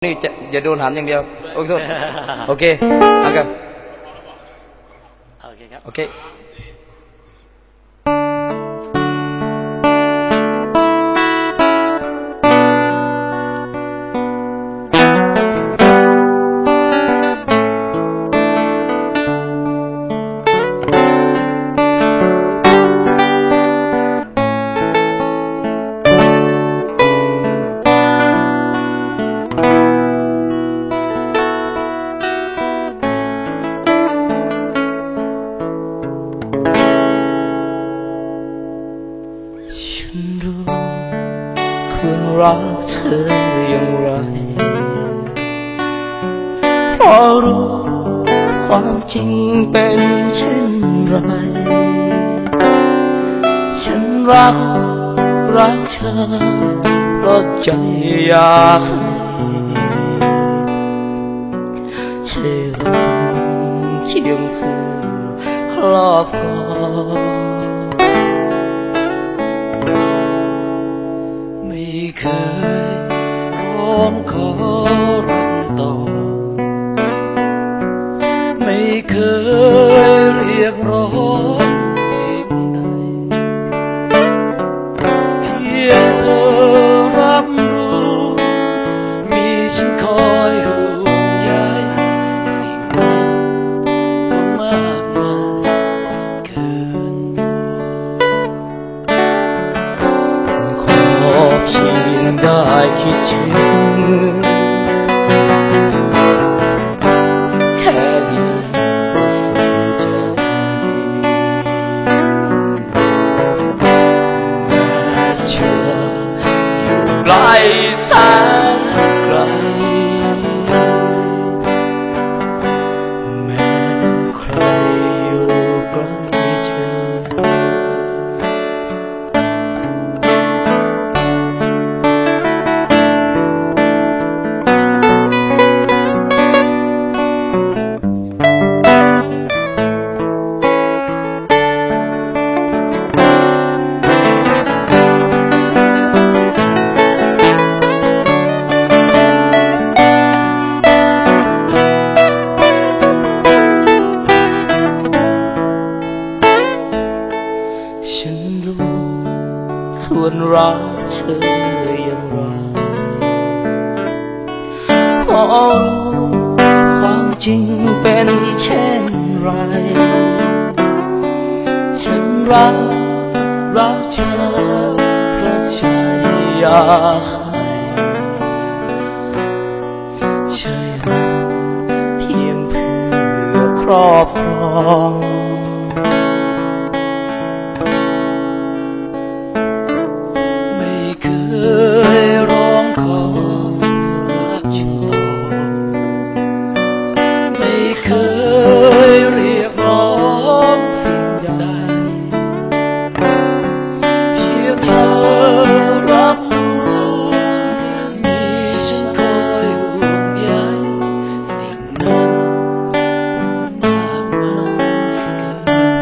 นี่จะอย่าโดนหันอย่างเดียวโอเคโอเคเอาครับโอเคครับโอเคฉันรู้ควรรักเธออย่างไรเพราะรู้ความจริงเป็นเช่นไรฉันรักเธอเพราะใจอยากให้เชื่อเทียงเพื่อครอบครองไม่เคยร้องขอรักต่อไม่เคยเรียกร้องสิ่งใดเพียงเธอรับรู้มีฉันคอยห่วงใยสิ่งนั้นก็มากมายเกินขอเพียงได้คิดถึงแค่นี้ก็สุขใจแม้เธออยู่ไกลแสนไกลแม้ใครอยู่ใกล้เธอฉันรู้ควรรักเธออย่างไรเพราะรู้ความจริงเป็นเช่นไรฉันรักเธอเพราะใจอยากให้ใจเราเพียงเพื่อครอบครองไม่เคยร้องขอรักฉันต่อไม่เคยเรียกร้องสิ่งใดเพียงเธอรับรู้มีฉันคอยห่วงใยสิ่งนั้นมากมายเกิ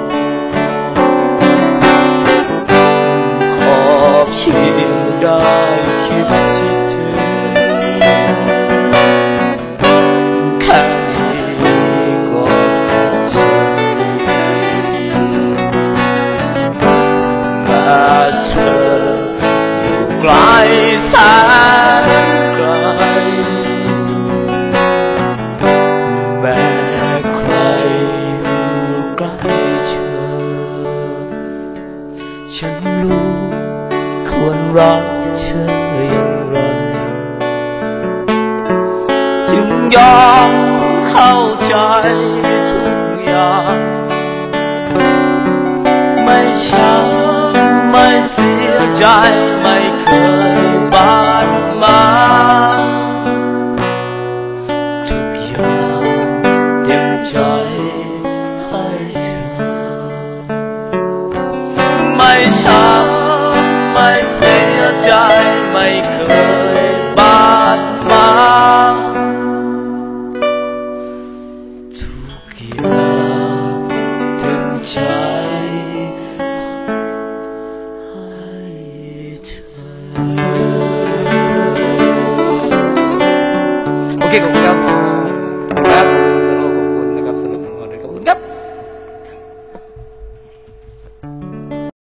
นขอเพียงได้คิดที่เธอแค่นี้ก็สุขใจแม้เธออยู่ไกลแสนไกลแม้ใครอยู่ใกล้เธอฉันรู้ควรรักเธออย่างไรจึงยอมเข้าใจทุกอย่างไม่ช้ำไม่เสียใจไม่เคยบาดหมางทุกอย่างเต็มใจให้เธอไม่ช้ำไม่เสียใจไม่เคยบาดหมางทุกอย่างเต็มใจให้เธอขอบคุณครับนะครับสโลขอบคุณนะครับสำหรับผมด้วยขอบคุณครับ